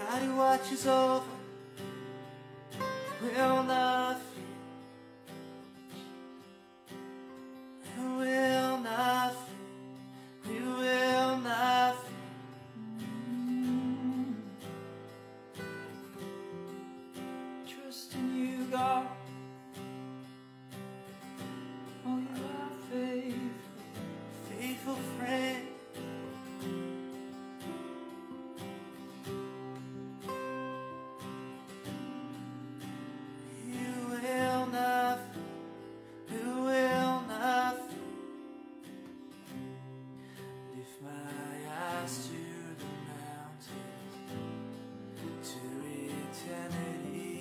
God who watches over will not fear. We will not fear. We will not fear. Trust in you, God. Oh, you are faithful, faithful friend. You will not fear. You will not fear. Lift my eyes to the mountains, to eternity.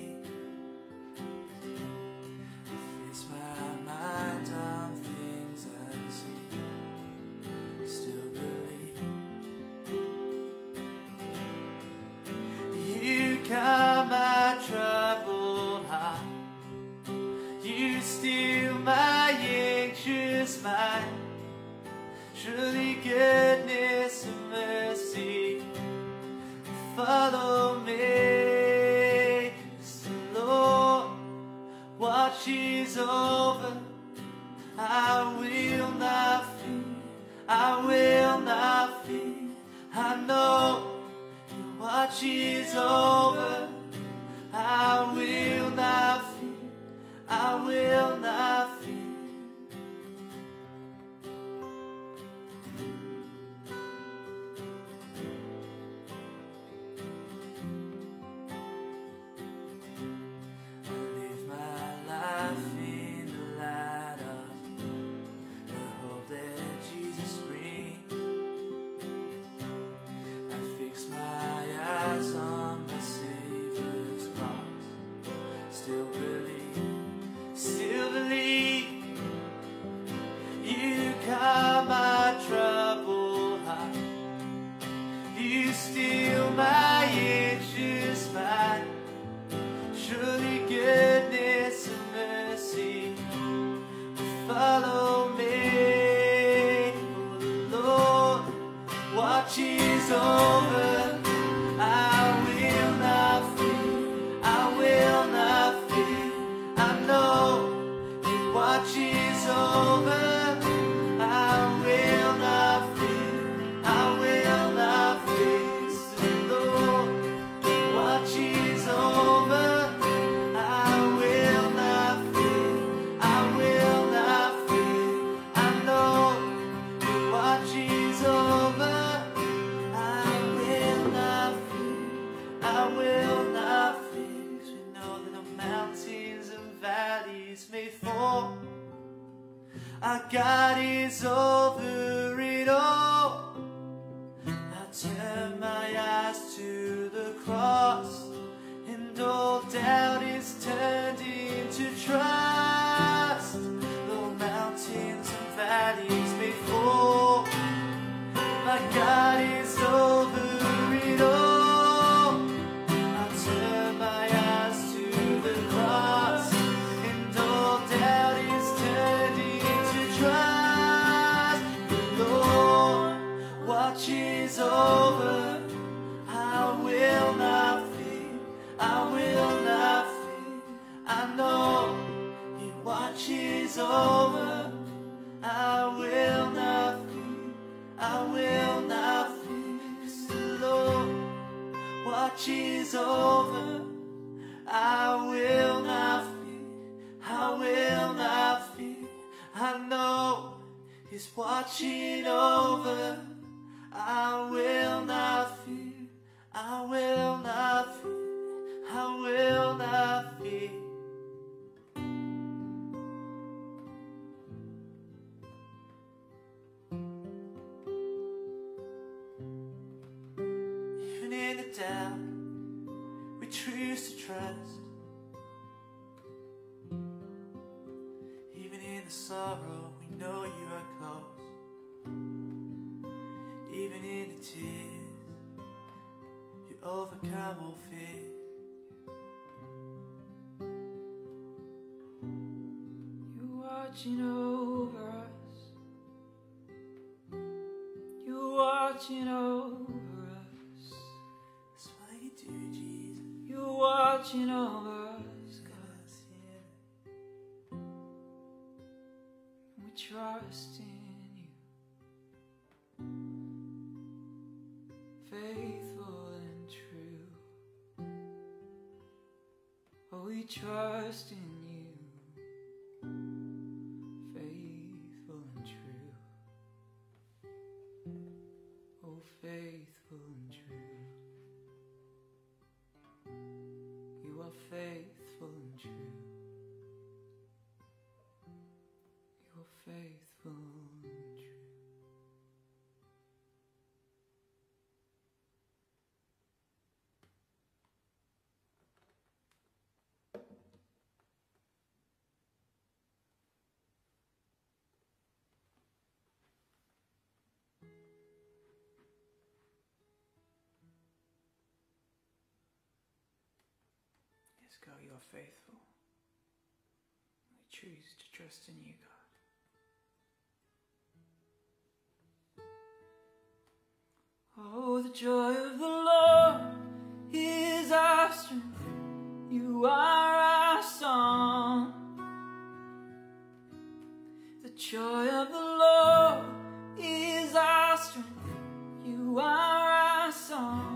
Fix my mind on things unseen. Still believe. You calm my troubled heart. You still my anxious mind. Surely goodness and mercy follow me. As the Lord watches over, I will not fear. I will not fear. I know He watches over. I will not fear. I will not fear. I live my life in the light of the hope that Jesus brings. I fix my eyes on my Savior's cross. Still believe, still believe. You calm my troubled heart. You still my anxious mind. Surely goodness and mercy will follow me. Oh, the Lord watches over. I will not fear. I will not fear. I know He watches over. I will not fear. I will not fear. The Lord watches over. I will not fear. I will not fear. I know He watches over. I will not fear. I will not fear. 'Cause we know that the mountains and valleys may fall, our God is over it all. I turn my eyes to the cross, and all doubt is turned into trust. Though mountains and valleys may fall, my God is over it all. I turn my eyes to the cross, and all doubt is turned into trust. The Lord watches over. I will not fear. I will not fear. I know He watches over. I will not fear. I will not fear. 'Cause the Lord watches over. I will not fear. I will not fear. I know He's watching over. I will not fear. I will not fear. I will not fear. Even in the doubt, we choose to trust. Even in the sorrow, we know You are close. Even in the tears, You overcome all fear. You're watching over us. You're watching over us. That's why You do watching over us, God. We trust in you, faithful and true. Oh, we trust in you, faithful and true. Oh, faithful and true. You are faithful and true. You are faithful and true. Yes, God, you are faithful. We choose to trust in you, God. Oh, the joy of the Lord is our strength. You are our song. The joy of the Lord is our strength. You are our song.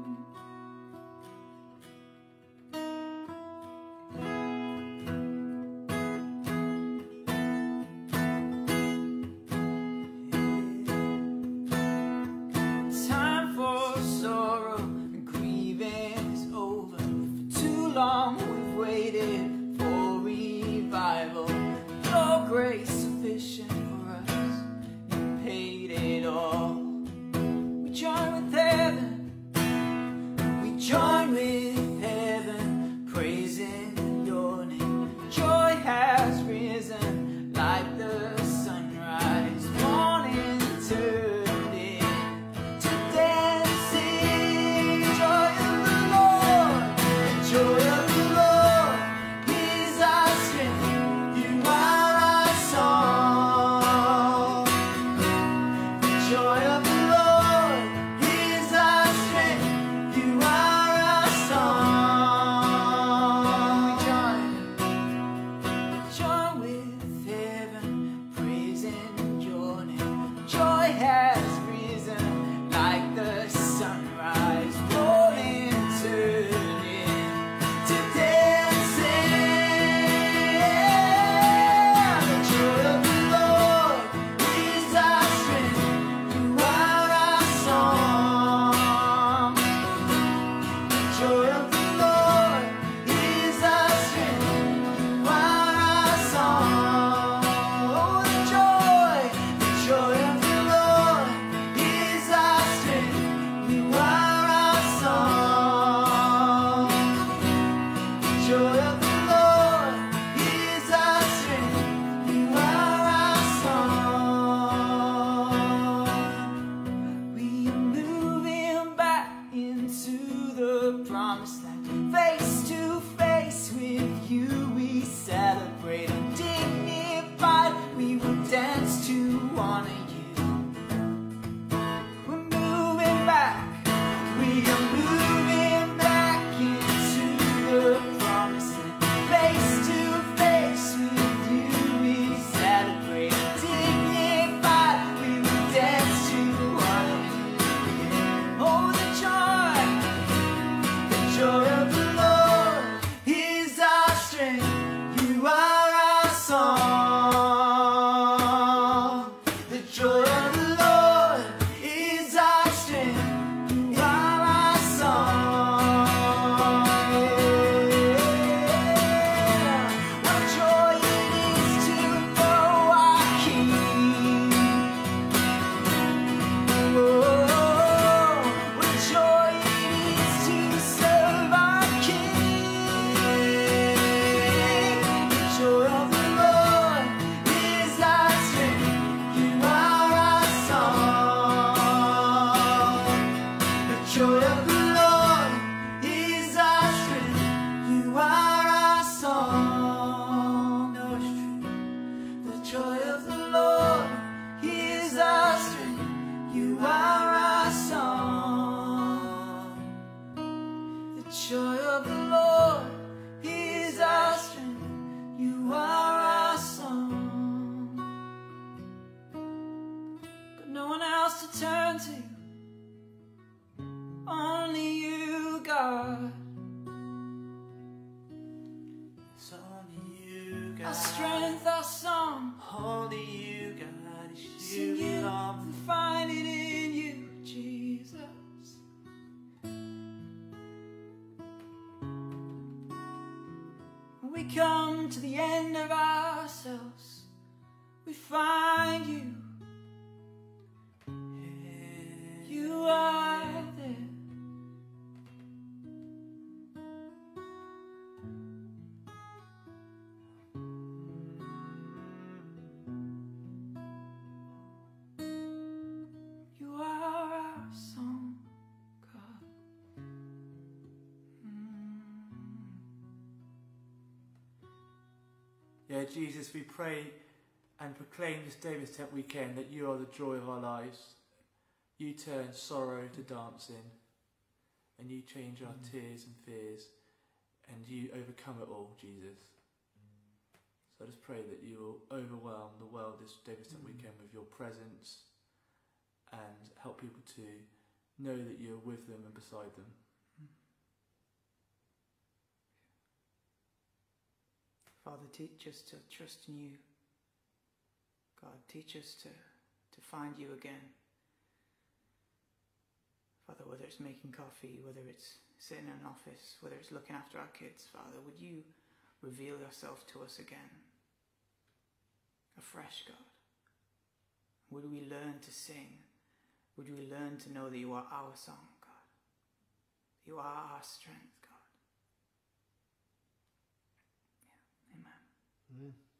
Long we've waited for revival. Your grace sufficient for us. You paid it all. We join with heaven. We join with heaven, praising your name. Joy has risen like the sunrise. Morning turned into dancing. Joy of the Lord. Joy of face to face with you, we celebrate. Undignified, we will dance to honor you. We're moving back, we are moving back into the promised land. God. our strength, our song. Only you, God, is Sing you you belong. and find it in you, Jesus. When we come to the end of ourselves, we find you. You are there. You are our song, God. Yeah, Jesus, we pray and proclaim this David's Tent weekend that you are the joy of our lives. You turn sorrow to dancing, and you change our tears and fears, and you overcome it all, Jesus. So I just pray that you will overwhelm the world this David's Tent weekend with your presence and help people to know that you're with them and beside them. Father, teach us to trust in you. God, teach us to find you again. Father, whether it's making coffee, whether it's sitting in an office, whether it's looking after our kids, Father, would you reveal yourself to us again, afresh, God? Would we learn to sing? Would we learn to know that you are our song, God? You are our strength, God. Yeah. Amen. Amen.